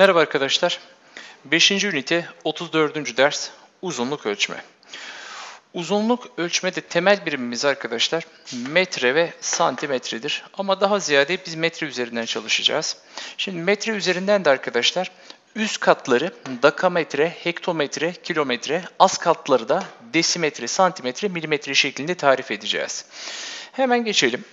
Merhaba arkadaşlar. 5. ünite 34. ders uzunluk ölçme. Uzunluk ölçmede temel birimimiz arkadaşlar metre ve santimetredir. Ama daha ziyade biz metre üzerinden çalışacağız. Şimdi metre üzerinden de arkadaşlar üst katları dekametre, hektometre, kilometre, alt katları da desimetre, santimetre, milimetre şeklinde tarif edeceğiz. Hemen geçelim.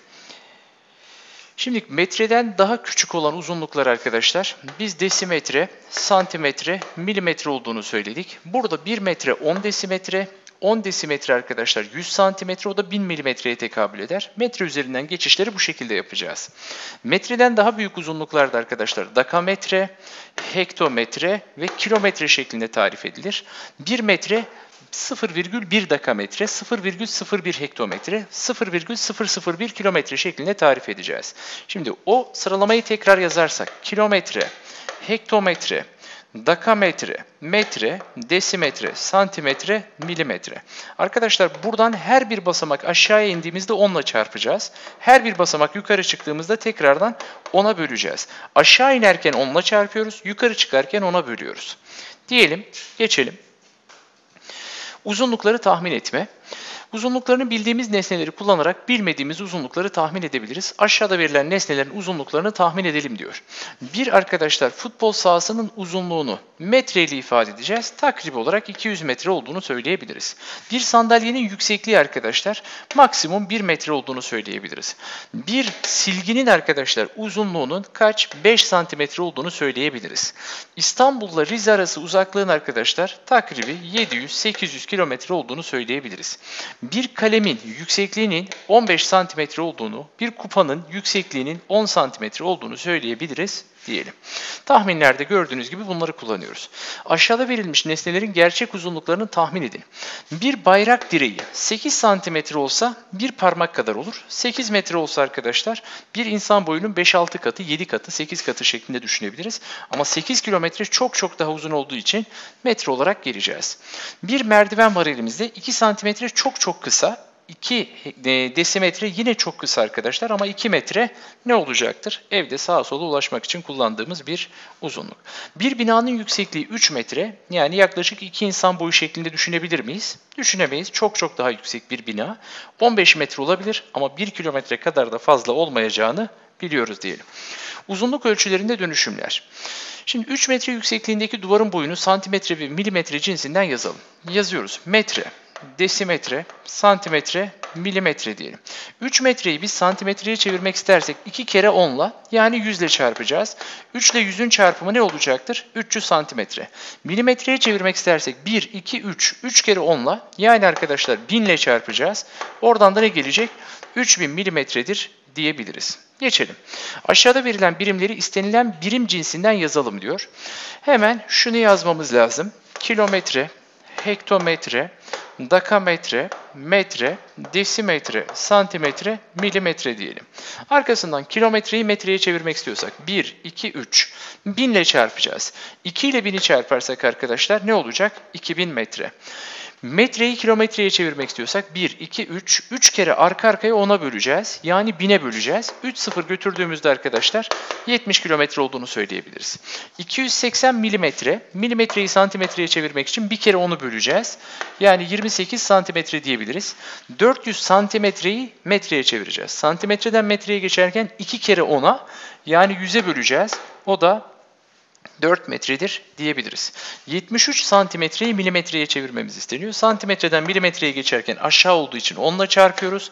Şimdi metreden daha küçük olan uzunluklar arkadaşlar biz desimetre, santimetre, milimetre olduğunu söyledik. Burada 1 metre 10 desimetre, 10 desimetre arkadaşlar 100 santimetre, o da 1000 milimetreye tekabül eder. Metre üzerinden geçişleri bu şekilde yapacağız. Metreden daha büyük uzunluklarda arkadaşlar dekametre, hektometre ve kilometre şeklinde tarif edilir. 1 metre 0,1 dekametre, 0,01 hektometre, 0,001 kilometre şeklinde tarif edeceğiz. Şimdi o sıralamayı tekrar yazarsak kilometre, hektometre, dekametre, metre, desimetre, santimetre, milimetre. Arkadaşlar buradan her bir basamak aşağıya indiğimizde 10 ile çarpacağız. Her bir basamak yukarı çıktığımızda tekrardan 10'a böleceğiz. Aşağı inerken 10 ile çarpıyoruz, yukarı çıkarken 10'a bölüyoruz. Diyelim, geçelim. Uzunlukları tahmin etme. Uzunluklarını bildiğimiz nesneleri kullanarak bilmediğimiz uzunlukları tahmin edebiliriz. Aşağıda verilen nesnelerin uzunluklarını tahmin edelim diyor. Bir arkadaşlar futbol sahasının uzunluğunu metre ile ifade edeceğiz. Takribi olarak 200 metre olduğunu söyleyebiliriz. Bir sandalyenin yüksekliği arkadaşlar maksimum 1 metre olduğunu söyleyebiliriz. Bir silginin arkadaşlar uzunluğunun kaç? 5 santimetre olduğunu söyleyebiliriz. İstanbul'la Rize arası uzaklığın arkadaşlar takribi 700-800 kilometre olduğunu söyleyebiliriz. Bir kalemin yüksekliğinin 15 santimetre olduğunu, bir kupanın yüksekliğinin 10 santimetre olduğunu söyleyebiliriz diyelim. Tahminlerde gördüğünüz gibi bunları kullanıyoruz. Aşağıda verilmiş nesnelerin gerçek uzunluklarını tahmin edin. Bir bayrak direği 8 santimetre olsa bir parmak kadar olur. 8 metre olsa arkadaşlar bir insan boyunun 5-6 katı, 7 katı, 8 katı şeklinde düşünebiliriz. Ama 8 kilometre çok daha uzun olduğu için metre olarak geleceğiz. Bir merdiven var elimizde. 2 santimetre çok kısa. 2 desimetre yine çok kısa arkadaşlar ama 2 metre ne olacaktır? Evde sağa sola ulaşmak için kullandığımız bir uzunluk. Bir binanın yüksekliği 3 metre, yani yaklaşık 2 insan boyu şeklinde düşünebilir miyiz? Düşünemeyiz. Çok daha yüksek bir bina. 15 metre olabilir ama 1 kilometre kadar da fazla olmayacağını biliyoruz diyelim. Uzunluk ölçülerinde dönüşümler. Şimdi 3 metre yüksekliğindeki duvarın boyunu santimetre ve milimetre cinsinden yazalım. Yazıyoruz. Metre, desimetre, santimetre, milimetre diyelim. 3 metreyi biz santimetreye çevirmek istersek 2 kere 10 ile yani 100 ile çarpacağız. 3 ile 100'ün çarpımı ne olacaktır? 300 santimetre. Milimetreye çevirmek istersek 1, 2, 3. 3 kere 10 ile yani arkadaşlar 1000 ile çarpacağız. Oradan da ne gelecek? 3000 milimetredir diyebiliriz. Geçelim. Aşağıda verilen birimleri istenilen birim cinsinden yazalım diyor. Hemen şunu yazmamız lazım. Kilometre, hektometre, dekametre, metre, desimetre, santimetre, milimetre diyelim. Arkasından kilometreyi metreye çevirmek istiyorsak 1, 2, 3. 1000 ile çarpacağız. 2 ile 1000'i çarparsak arkadaşlar ne olacak? 2000 metre. Metreyi kilometreye çevirmek istiyorsak 1, 2, 3. 3 kere arka arkaya 10'a böleceğiz. Yani 1000'e böleceğiz. 3 sıfır götürdüğümüzde arkadaşlar 70 kilometre olduğunu söyleyebiliriz. 280 milimetre. Milimetreyi santimetreye çevirmek için bir kere 10'u böleceğiz. Yani 28 santimetre diyebiliriz. 400 santimetreyi metreye çevireceğiz. Santimetreden metreye geçerken 2 kere 10'a yani 100'e böleceğiz. O da 4 metredir diyebiliriz. 73 santimetreyi milimetreye çevirmemiz isteniyor. Santimetreden milimetreye geçerken aşağı olduğu için 10 ile çarpıyoruz.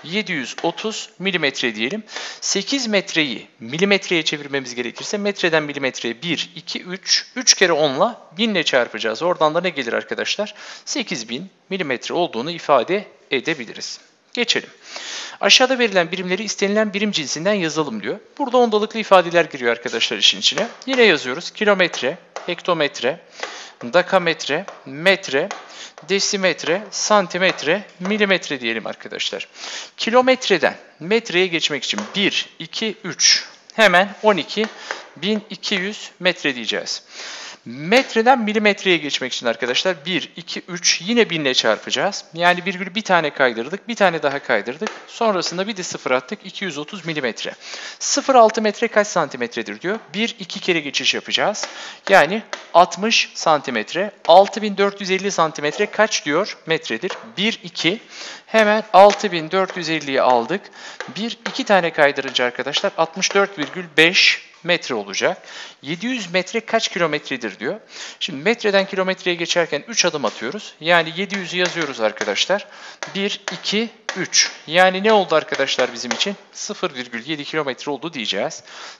730 milimetre diyelim. 8 metreyi milimetreye çevirmemiz gerekirse metreden milimetreye 1, 2, 3. 3 kere 10 ile 1000 ile çarpacağız. Oradan da ne gelir arkadaşlar? 8000 milimetre olduğunu ifade edebiliriz. Geçelim. Aşağıda verilen birimleri istenilen birim cinsinden yazalım diyor. Burada ondalıklı ifadeler giriyor arkadaşlar işin içine. Yine yazıyoruz. Kilometre, hektometre, dekametre, metre, desimetre, santimetre, milimetre diyelim arkadaşlar. Kilometreden metreye geçmek için 1, 2, 3. Hemen 12 1200 metre diyeceğiz. Metreden milimetreye geçmek için arkadaşlar 1, 2, 3 yine 1000 ile çarpacağız. Yani virgülü bir tane kaydırdık, bir tane daha kaydırdık. Sonrasında bir de sıfır attık, 230 milimetre. 0,6 metre kaç santimetredir diyor. 1, 2 kere geçiş yapacağız. Yani 60 santimetre. 6450 santimetre kaç diyor metredir? 1, 2. Hemen 6450'yi aldık. 1, 2 tane kaydırınca arkadaşlar 64,5 metre olacak. 700 metre kaç kilometredir diyor. Şimdi metreden kilometreye geçerken 3 adım atıyoruz. Yani 700'ü yazıyoruz arkadaşlar. 1, 2, 3. Yani ne oldu arkadaşlar bizim için? 0,7 kilometre oldu diyeceğiz.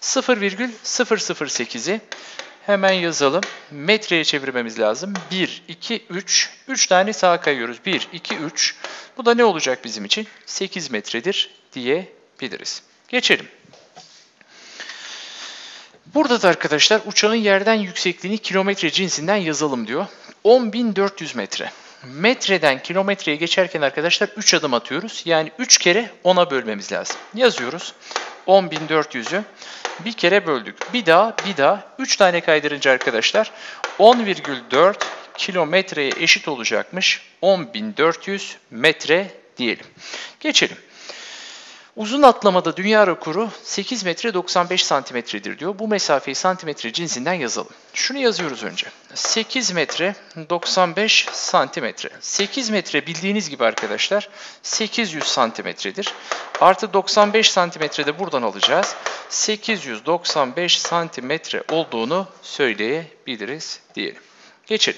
0,008'i hemen yazalım. Metreye çevirmemiz lazım. 1, 2, 3. 3 tane sağa kayıyoruz. 1, 2, 3. Bu da ne olacak bizim için? 8 metredir diyebiliriz. Geçelim. Burada da arkadaşlar uçağın yerden yüksekliğini kilometre cinsinden yazalım diyor. 10.400 metre. Metreden kilometreye geçerken arkadaşlar 3 adım atıyoruz. Yani 3 kere 10'a bölmemiz lazım. Yazıyoruz. 10.400'ü bir kere böldük. Bir daha 3 tane kaydırınca arkadaşlar 10,4 kilometreye eşit olacakmış. 10.400 metre diyelim. Geçelim. Uzun atlamada dünya rekoru 8 metre 95 santimetredir diyor. Bu mesafeyi santimetre cinsinden yazalım. Şunu yazıyoruz önce. 8 metre 95 santimetre. 8 metre bildiğiniz gibi arkadaşlar 800 santimetredir. Artı 95 santimetre de buradan alacağız. 895 santimetre olduğunu söyleyebiliriz diyelim. Geçelim.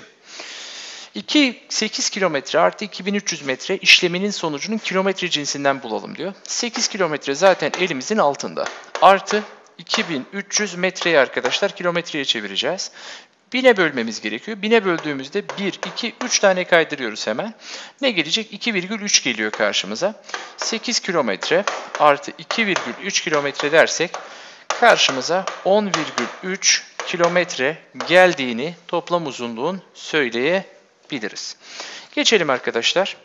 8 kilometre artı 2300 metre işleminin sonucunun kilometre cinsinden bulalım diyor. 8 kilometre zaten elimizin altında. Artı 2300 metreyi arkadaşlar kilometreye çevireceğiz. 1000'e bölmemiz gerekiyor. 1000'e böldüğümüzde 1, 2, 3 tane kaydırıyoruz hemen. Ne gelecek? 2,3 geliyor karşımıza. 8 kilometre artı 2,3 kilometre dersek karşımıza 10,3 kilometre geldiğini toplam uzunluğun söyleyebiliriz. Geçelim arkadaşlar.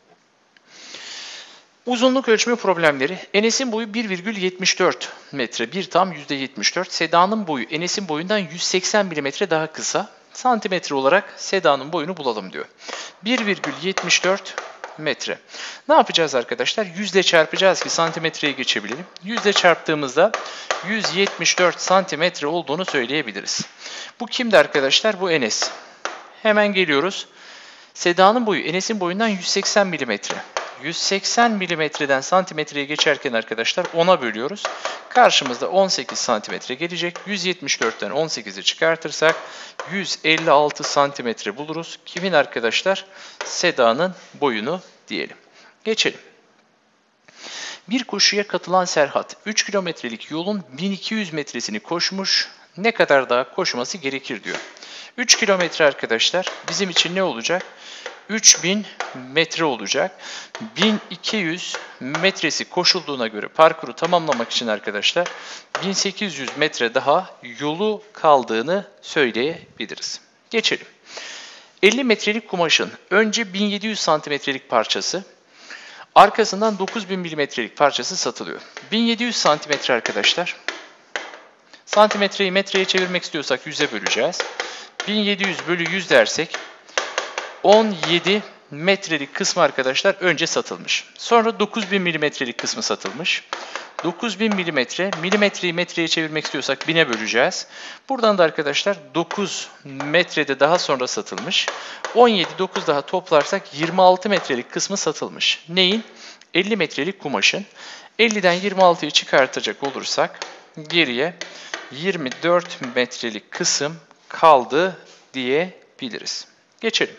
Uzunluk ölçme problemleri. Enes'in boyu 1,74 metre. Bir tam %74. Seda'nın boyu Enes'in boyundan 180 mm daha kısa. Santimetre olarak Seda'nın boyunu bulalım diyor. 1,74 metre. Ne yapacağız arkadaşlar? 100 ile çarpacağız ki santimetreye geçebilelim. 100 ile çarptığımızda 174 santimetre olduğunu söyleyebiliriz. Bu kimdi arkadaşlar? Bu Enes. Hemen geliyoruz. Seda'nın boyu Enes'in boyundan 180 mm. 180 milimetreden santimetreye geçerken arkadaşlar 10'a bölüyoruz. Karşımızda 18 santimetre gelecek. 174'ten 18'i çıkartırsak 156 santimetre buluruz. Kimin arkadaşlar? Seda'nın boyunu diyelim. Geçelim. Bir koşuya katılan Serhat 3 kilometrelik yolun 1200 metresini koşmuş. Ne kadar daha koşması gerekir diyor. 3 kilometre arkadaşlar bizim için ne olacak? 3000 metre olacak. 1200 metresi koşulduğuna göre parkuru tamamlamak için arkadaşlar 1800 metre daha yolu kaldığını söyleyebiliriz. Geçelim. 50 metrelik kumaşın önce 1700 santimetrelik parçası, arkasından 9000 milimetrelik parçası satılıyor. 1700 santimetre arkadaşlar. Santimetreyi metreye çevirmek istiyorsak 100'e böleceğiz. 1700 bölü 100 dersek 17 metrelik kısmı arkadaşlar önce satılmış. Sonra 9000 milimetrelik kısmı satılmış. 9000 milimetre, milimetreyi metreye çevirmek istiyorsak 1000'e böleceğiz. Buradan da arkadaşlar 9 metrede daha sonra satılmış. 17, 9 daha toplarsak 26 metrelik kısmı satılmış. Neyin? 50 metrelik kumaşın. 50'den 26'yı çıkartacak olursak geriye 24 metrelik kısım kaldı diyebiliriz. Geçelim.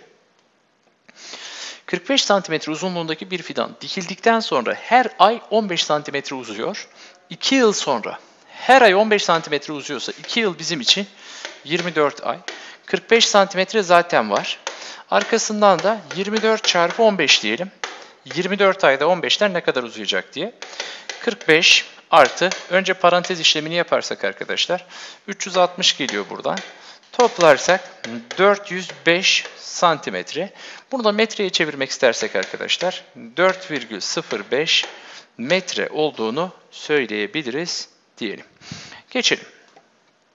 45 santimetre uzunluğundaki bir fidan dikildikten sonra her ay 15 santimetre uzuyor. 2 yıl sonra her ay 15 santimetre uzuyorsa 2 yıl bizim için 24 ay. 45 santimetre zaten var. Arkasından da 24 çarpı 15 diyelim. 24 ayda 15'ler ne kadar uzayacak diye. 45 artı önce parantez işlemini yaparsak arkadaşlar 360 geliyor buradan. Toplarsak 405 santimetre. Bunu da metreye çevirmek istersek arkadaşlar 4,05 metre olduğunu söyleyebiliriz diyelim. Geçelim.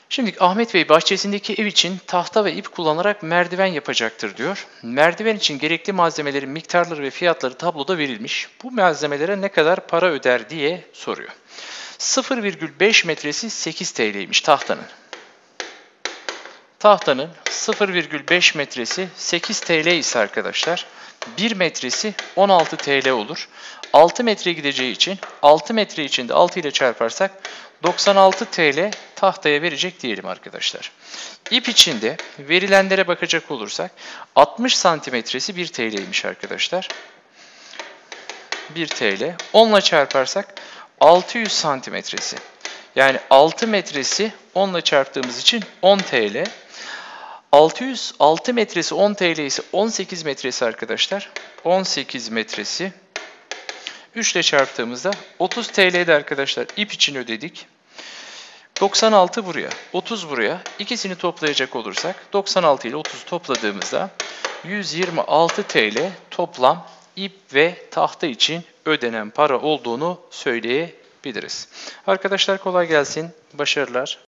Şimdi Ahmet Bey bahçesindeki ev için tahta ve ip kullanarak merdiven yapacaktır diyor. Merdiven için gerekli malzemelerin miktarları ve fiyatları tabloda verilmiş. Bu malzemelere ne kadar para öder diye soruyor. 0,5 metresi 8 TL'ymiş tahtanın. Tahtanın 0,5 metresi 8 TL ise arkadaşlar 1 metresi 16 TL olur. 6 metre gideceği için 6 metre içinde 6 ile çarparsak 96 TL tahtaya verecek diyelim arkadaşlar. İp içinde verilenlere bakacak olursak 60 santimetresi 1 TL'ymiş arkadaşlar. 1 TL. 10 ile çarparsak 600 santimetresi. Yani 6 metresi 10 ile çarptığımız için 10 TL. 606 metresi 10 TL ise 18 metresi arkadaşlar. 18 metresi 3 ile çarptığımızda 30 TL'de arkadaşlar ip için ödedik. 96 buraya, 30 buraya. İkisini toplayacak olursak 96 ile 30'u topladığımızda 126 TL toplam ip ve tahta için ödenen para olduğunu söyleyebiliriz. Arkadaşlar kolay gelsin, başarılar.